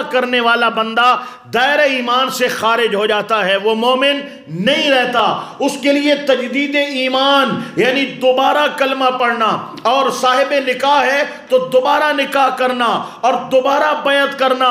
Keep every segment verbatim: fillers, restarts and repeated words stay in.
کرنے والا بندہ دائرہ ایمان سے خارج ہو جاتا ہے، وہ مومن نہیں رہتا۔ اس کے لیے تجدید ایمان یعنی دوبارہ کلمہ پڑھنا، اور صاحب نکاح ہے تو دوبارہ نکاح کرنا اور دوبارہ بیعت کرنا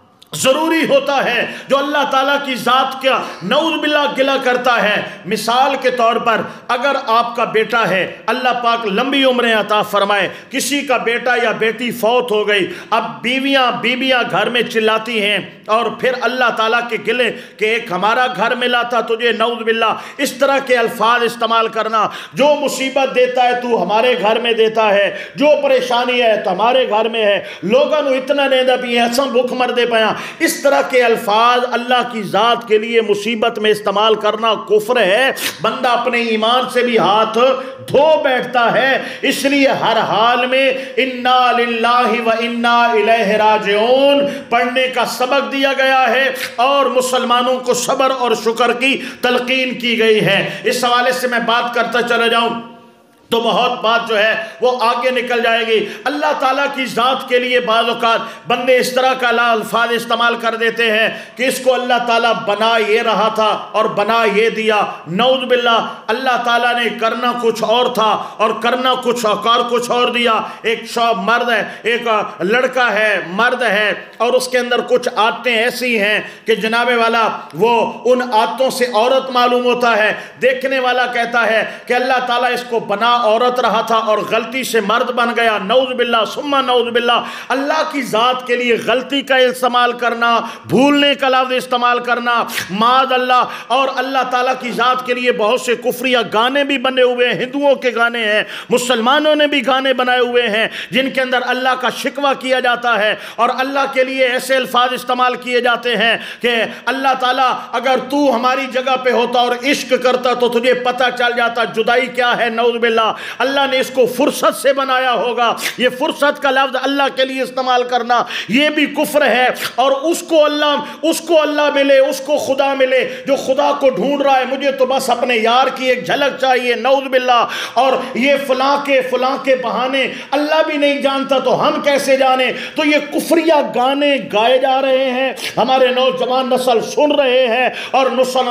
ضروری ہوتا ہے، جو اللہ تعالیٰ کی ذات کا نعوذ باللہ گلہ کرتا ہے۔ مثال کے طور پر اگر آپ کا بیٹا ہے، اللہ پاک لمبی عمریں عطا فرمائے، کسی کا بیٹا یا بیٹی فوت ہو گئی، اب بیویاں بیویاں گھر میں چلاتی ہیں اور پھر اللہ تعالیٰ کے گلے کہ ایک ہمارا گھر ملا تھا تجھے، نعوذ باللہ اس طرح کے الفاظ استعمال کرنا، جو مصیبت دیتا ہے تو ہمارے گھر میں دیتا ہے، جو پریشانی ہے تو ہمارے گھر میں ہے، لوگوں نے اتنا نیندہ بھی ایسا بھوک مر دے پایا، اس طرح کے الفاظ اللہ کی ذات کے لیے مصیبت میں استعمال کرنا کفر ہے۔ بندہ اپنے ایمان سے بھی ہاتھ دھو بیٹھتا ہے۔ اس لیے ہر حال میں انا للہ و انا الیہ راجعون پڑھنے کا سبق دیا گیا ہے، اور مسلمانوں کو صبر اور شکر کی تلقین کی گئی ہے۔ اس حوالے سے میں بات کرتا چلا جاؤں تو بہت بات جو ہے وہ آگے نکل جائے گی۔ اللہ تعالیٰ کی ذات کے لیے بعض اوقات بندے اس طرح کا الفاظ استعمال کر دیتے ہیں کہ اس کو اللہ تعالیٰ بنا یہ رہا تھا اور بنا یہ دیا، نعوذ باللہ اللہ تعالیٰ نے کرنا کچھ اور تھا اور کرنا کچھ اور کچھ اور دیا۔ ایک شوب مرد ہے، ایک لڑکا ہے، مرد ہے، اور اس کے اندر کچھ عادتیں ایسی ہیں کہ جناب والا وہ ان عادتوں سے عورت معلوم ہوتا ہے، دیکھنے والا کہتا ہے کہ اللہ تعالیٰ اس کو بنا عورت رہا تھا اور غلطی سے مرد بن گیا، نعوذ باللہ ثم نعوذ باللہ۔ اللہ کی ذات کے لیے غلطی کا استعمال کرنا، بھولنے کا لفظ استعمال کرنا، معاذ اللہ، اور اللہ تعالیٰ کی ذات کے لیے بہت سے کفریہ گانے بھی بنے ہوئے ہیں، ہندوؤں کے گانے ہیں، مسلمانوں نے بھی گانے بنائے ہوئے ہیں جن کے اندر اللہ کا شکوہ کیا جاتا ہے اور اللہ کے لیے ایسے الفاظ استعمال کیے جاتے ہیں کہ اللہ تعالیٰ اگر تو ہماری جگہ پہ ہوتا اور عشق کرتا تو تجھے پتہ چل جاتا جدائی کیا ہے، نعوذ باللہ۔ اللہ نے اس کو فرصت سے بنایا ہوگا، یہ فرصت کا لفظ اللہ کے لیے استعمال کرنا یہ بھی کفر ہے۔ اور اس کو اللہ اس کو اللہ ملے، اس کو خدا ملے جو خدا کو ڈھونڈ رہا ہے، مجھے تو بس اپنے یار کی ایک جھلک چاہیے، نعوذ باللہ، اور یہ فلاں کے فلاں کے بہانے اللہ بھی نہیں جانتا تو ہم کیسے جانے۔ تو یہ کفریہ گانے گائے جا رہے ہیں، ہمارے نوجوان نسل سن رہے ہیں اور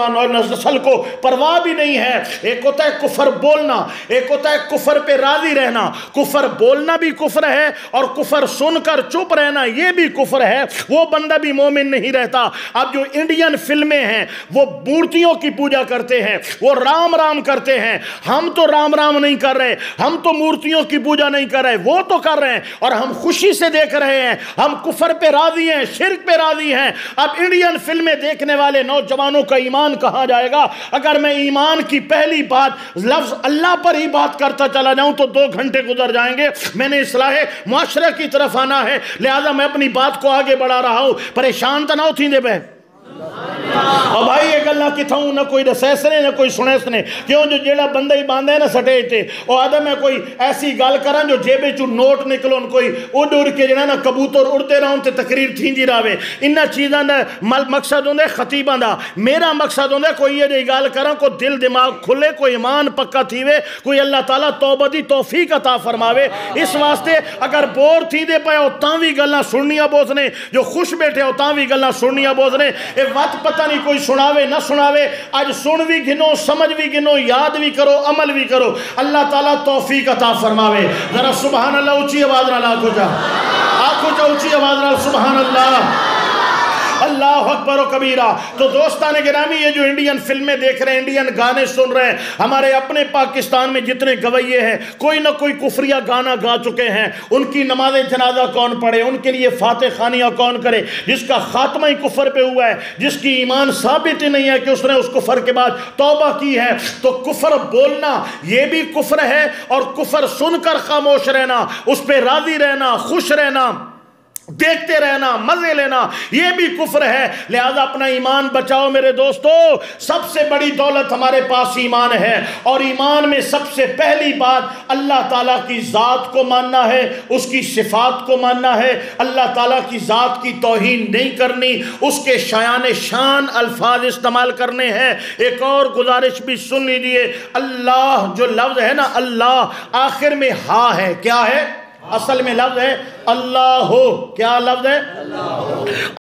نسل کو پرواہ بھی نہیں ہے۔ ایک ہوتا ہے کفر بولنا، ایک ہوتا ہے کفر پہ راضی رہنا۔ کفر بولنا بھی کفر ہے اور کفر سن کر چپ رہنا یہ بھی کفر ہے، وہ بندہ بھی مومن نہیں رہتا۔ اب جو انڈین فلمیں ہیں وہ مورتیوں کی پوجا کرتے ہیں، وہ رام رام کرتے ہیں، ہم تو رام رام نہیں کر رہے، ہم تو مورتیوں کی پوجا نہیں کر رہے، وہ تو کر رہے ہیں اور ہم خوشی سے دیکھ رہے ہیں، ہم کفر پہ راضی ہیں، شرک پہ راضی ہیں۔ اب انڈین فلمیں دیکھنے والے نوجوانوں کا ایمان کہاں جائے گا؟ اگر میں ایمان کی پہلی بات لفظ اللہ پر ہی بات کرتا چلا جاؤں تو دو گھنٹے گزر جائیں گے۔ میں نے اصلاح معاشرہ کی طرف آنا ہے، لہذا میں اپنی بات کو آگے بڑھا رہا ہوں۔ پریشان تو نہ تھی دے بے اور بھائی یہ گلہ کی تھاؤں نہ کوئی رسیسنے نہ کوئی سنیسنے، کیوں جو جیڑا بندہ ہی باندھے ہے نا سٹے تھے اور آدھا میں کوئی ایسی گال کراں جو جیبے چو نوٹ نکلون، کوئی اڑ اڑ کے جنہاں نا کبوتر اڑتے رہوں تے تقریر تھیں دی راوے، انہا چیزاں دا مقصد ہوندے خطیباں دا، میرا مقصد ہوندے کوئی یہ جی گال کراں کو دل دماغ کھلے، کوئی ایمان پکا تھیوے، کوئی اللہ تعالیٰ توبہ دی توفیق عطا فرماوے۔ اس واسطے اگر بور تھی دے پائے ہو تاں بھی گلہ سننیاں بوزنے، جو خوش بیٹھے ہو تاں بھی گلہ سننیاں بوزنے، اے وقت پتہ نہیں کوئی سناوے نہ سناوے، آج سن بھی گنو، سمجھ بھی گنو، یاد بھی کرو، عمل بھی کرو، اللہ تعالیٰ توفیق عطا فرماوے۔ ذرا سبحان اللہ اونچی آواز نہ لاکھو جا، آنکھو جا اونچی آواز نہ سبحان اللہ، اللہ اکبر و کبیرہ۔ تو دوستان گرامی یہ جو انڈین فلمیں دیکھ رہے ہیں، انڈین گانے سن رہے ہیں، ہمارے اپنے پاکستان میں جتنے گویے ہیں کوئی نہ کوئی کفریہ گانا گا چکے ہیں، ان کی نماز جنازہ کون پڑھے، ان کے لیے فاتح خانیہ کون کرے، جس کا خاتمہ ہی کفر پہ ہوا ہے، جس کی ایمان ثابت ہی نہیں ہے کہ اس نے اس کفر کے بعد توبہ کی ہے۔ تو کفر بولنا یہ بھی کفر ہے، اور کفر سن کر خاموش رہنا، اس پہ راضی رہنا، خوش رہنا، دیکھتے رہنا، مزے لینا یہ بھی کفر ہے۔ لہذا اپنا ایمان بچاؤ میرے دوستو، سب سے بڑی دولت ہمارے پاس ایمان ہے، اور ایمان میں سب سے پہلی بات اللہ تعالیٰ کی ذات کو ماننا ہے، اس کی صفات کو ماننا ہے، اللہ تعالیٰ کی ذات کی توہین نہیں کرنی، اس کے شایان شان الفاظ استعمال کرنے ہیں۔ ایک اور گزارش بھی سن لیجئے، اللہ جو لفظ ہے نا اللہ، آخر میں ہاں ہے، کیا ہے؟ اصل میں لفظ ہے اللہ ہو، کیا لفظ ہے؟ اللہ ہو۔